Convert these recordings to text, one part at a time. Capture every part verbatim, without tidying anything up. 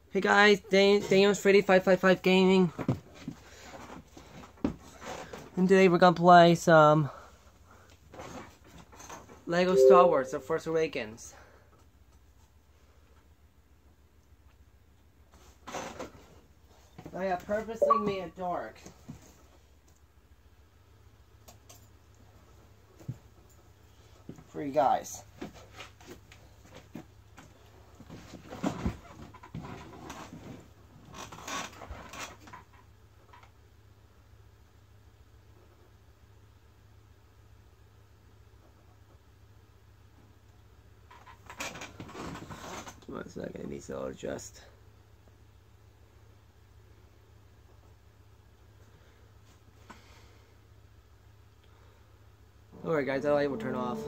Hey guys, Dan Daniel's Freddy five five five Gaming. And today we're gonna play some Lego Star Wars: The Force Awakens. I have purposely made it dark. For you guys. One second, it needs to adjust. Alright guys, that light will turn off.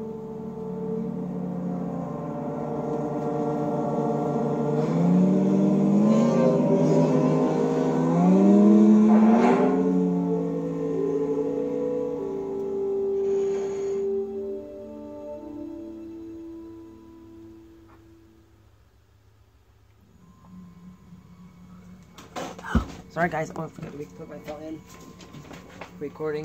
Sorry guys, I forgot to put my phone in. Recording.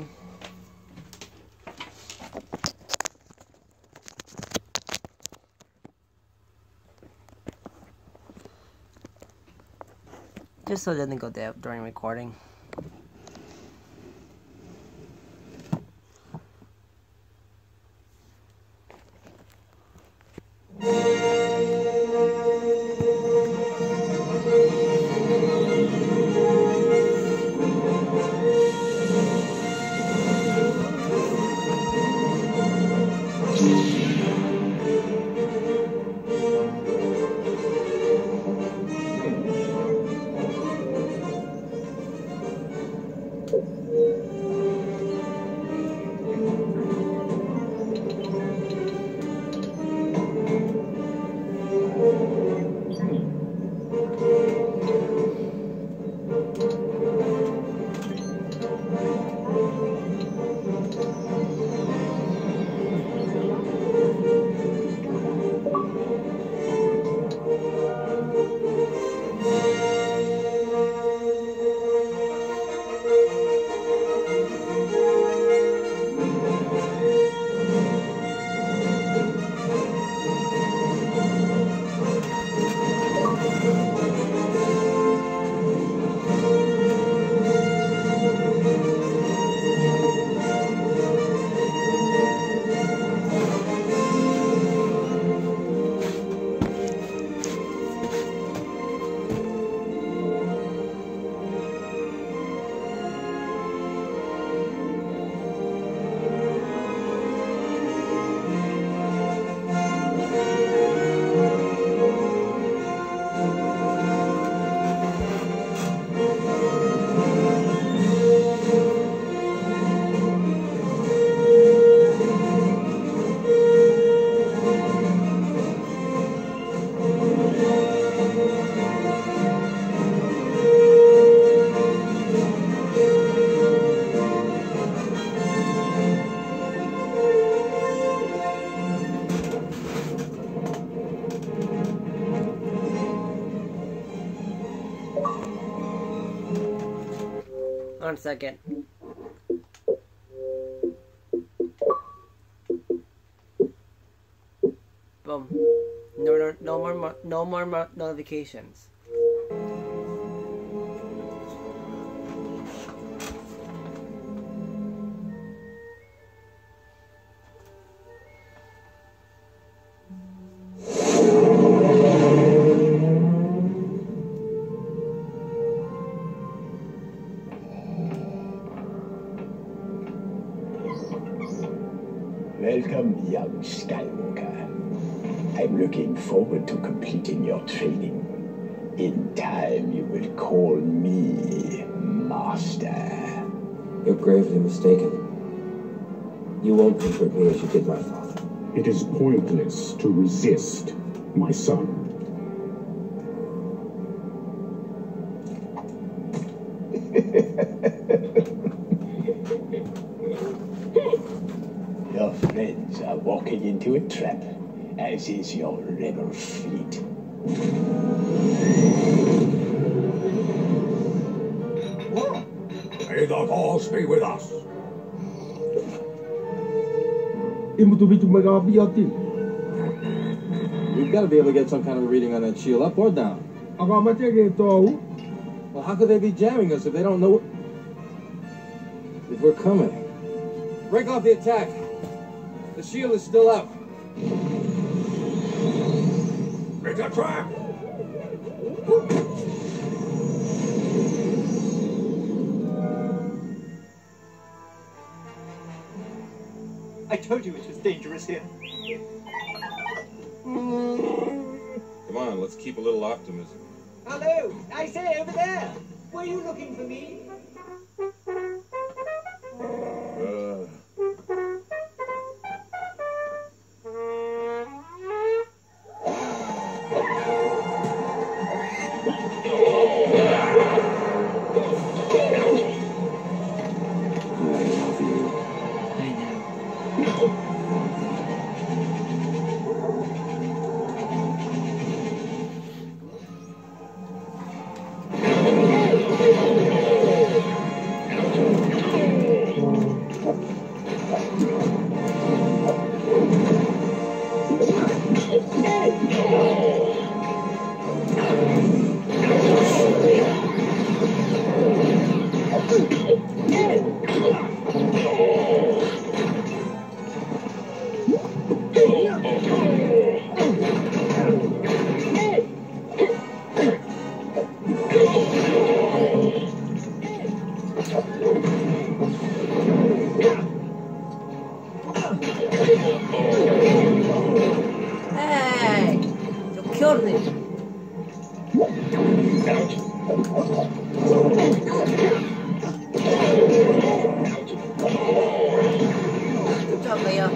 Just so it doesn't go dead during recording. One second. Boom. No, no, no more, no more notifications. Welcome, young Skywalker. I'm looking forward to completing your training. In time, you will call me Master. You're gravely mistaken. You won't comfort me as you did my father. It is pointless to resist, my son. Your friends are walking into a trap, as is your rebel fleet. the force be with us. We've got to be able to get some kind of reading on that shield, up or down. Well, how could they be jamming us if they don't know if we're coming? Break off the attack. The shield is still up. It's a trap! I told you it was dangerous here. Come on, let's keep a little optimism. Hello, I say over there. Were you looking for me? Uh... Hey! You killed me! Good job, Leia.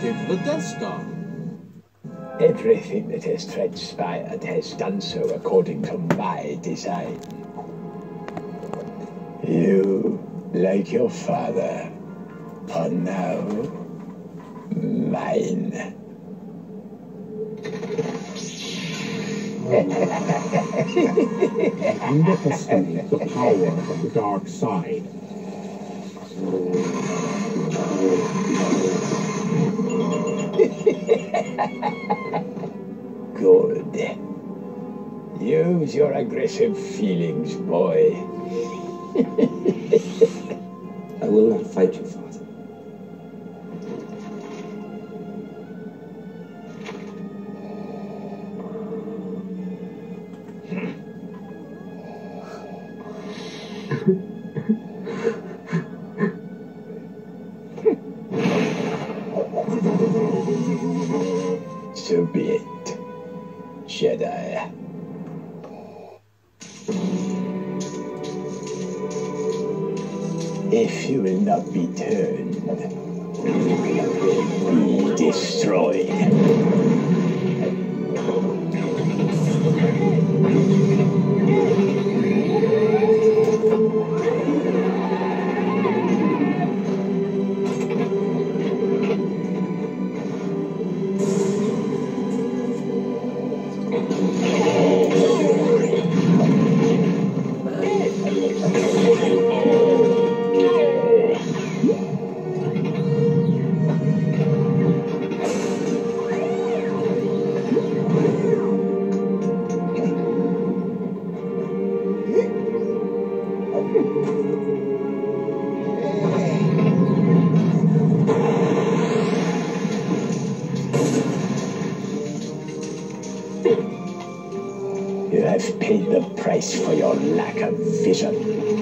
came from the Death Star. Everything that has transpired has done so according to my design. You, like your father, are now mine. Underestimate the power of the dark side. Good. Use your aggressive feelings, boy. I will not fight you, Father. So be it, Jedi. If you will not be turned, you will be destroyed. You have paid the price for your lack of vision.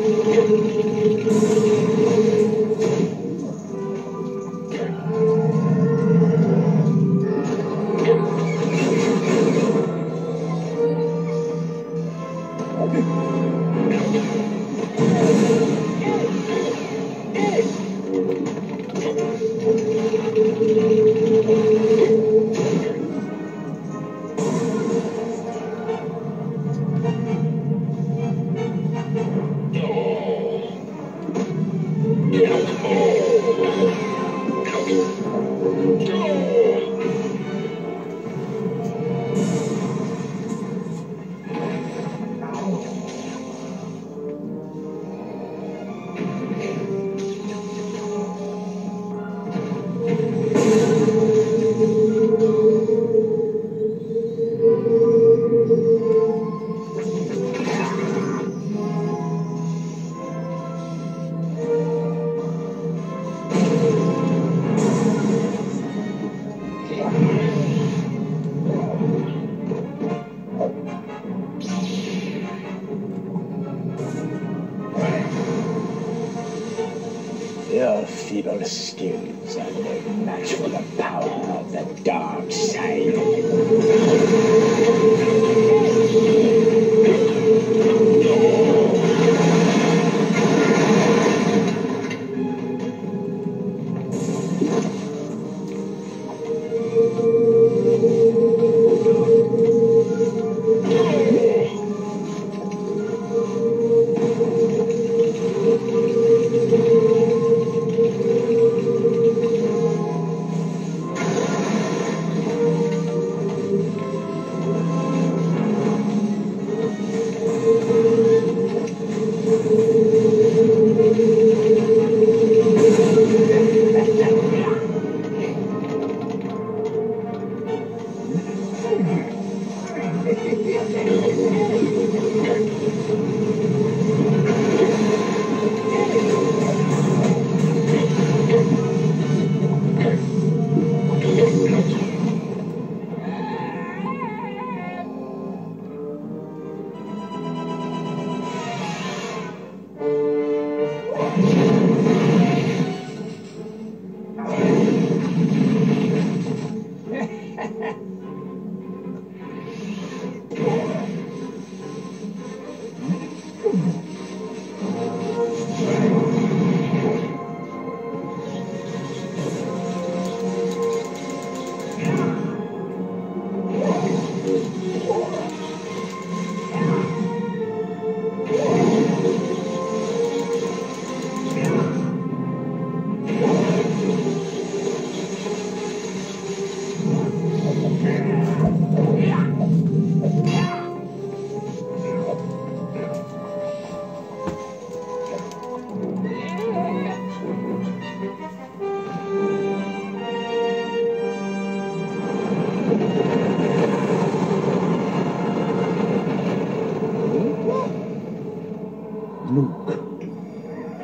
Your feeble skills are no match for the power of the dark side.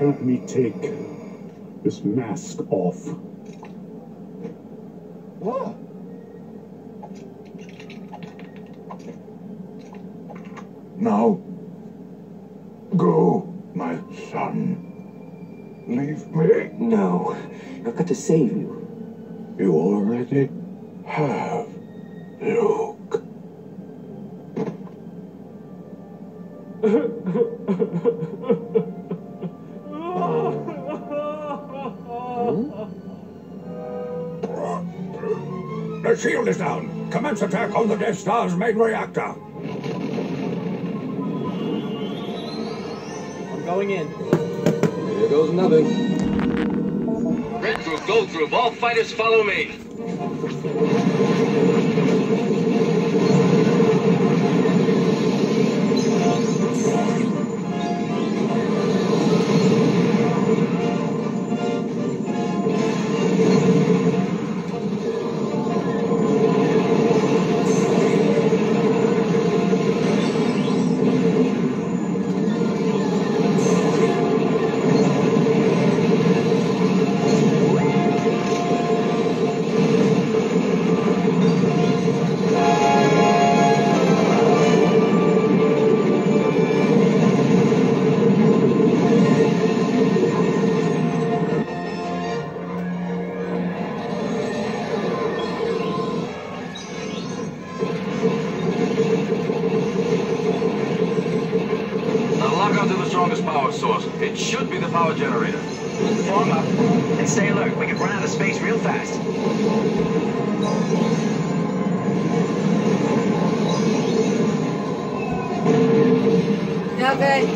Help me take this mask off. What? Now, go, my son. Leave me. No, I've got to save you. You already have, Luke. The shield is down. Commence attack on the Death Star's main reactor. I'm going in. Here goes nothing. Red group, gold group, all fighters follow me. It should be the power generator. Form up and stay alert. We can run out of space real fast. Okay.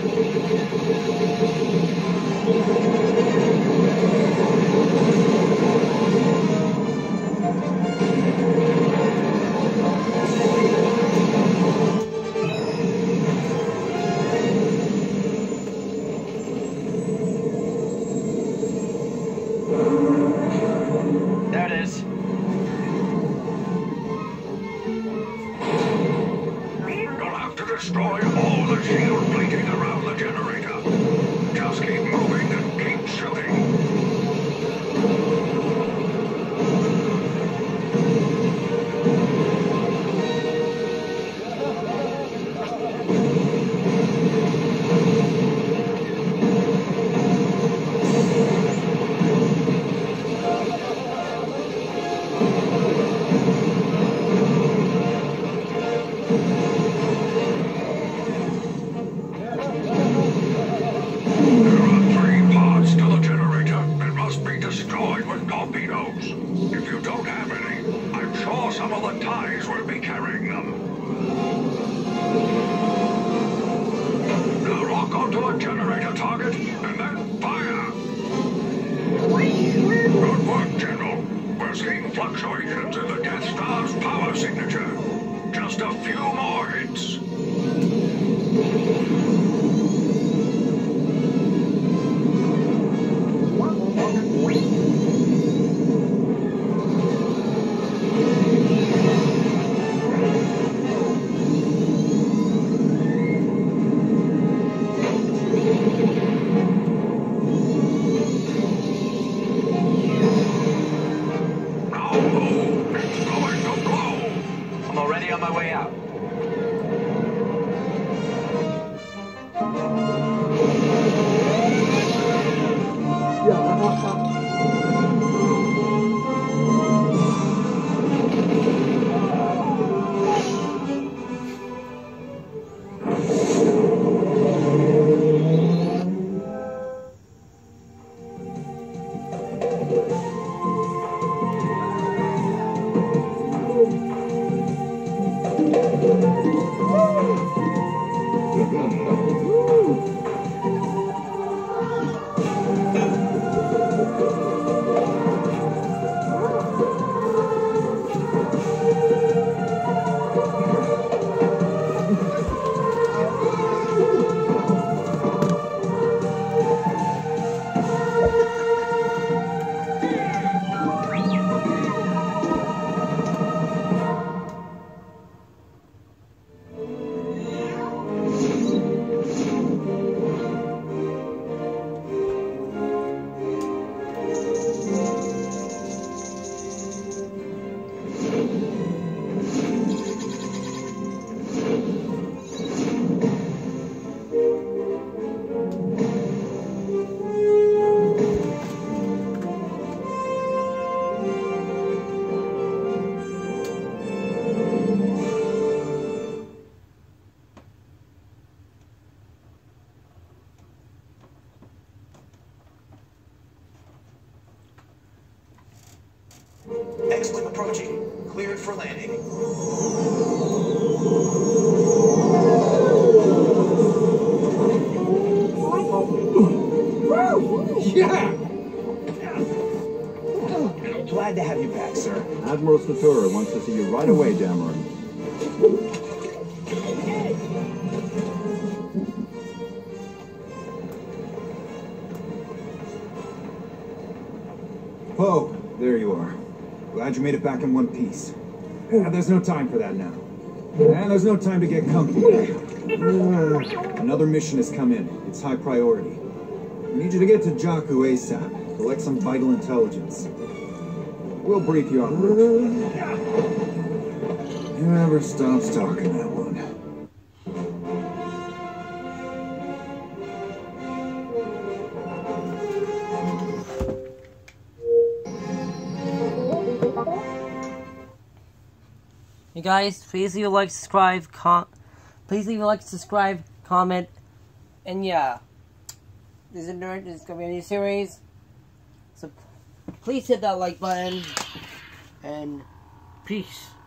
There it is. You'll have to destroy all the shield plating around the generator. Just keep moving and keep shooting. If you don't have any, I'm sure some of the ties will be carrying them. Now lock onto a generator target, and then fire! Good work, General. We're seeing fluctuations in the Death Star's power signature. Just a few more hits. On my way out. X-Wing approaching. Cleared for landing. Yeah! Glad to have you back, sir. Admiral Satura wants to see you right away, Dameron. Poe, there you are. Glad you made it back in one piece. Yeah, there's no time for that now. And there's no time to get comfy. Another mission has come in. It's high priority. We need you to get to Jakku ASAP. Collect some vital intelligence. We'll brief you on route. Whoever stops talking that one. You guys, please leave a like, subscribe, com please leave a like, subscribe, comment, and yeah, this is Nerd. This is gonna be a new series, so please hit that like button, and peace.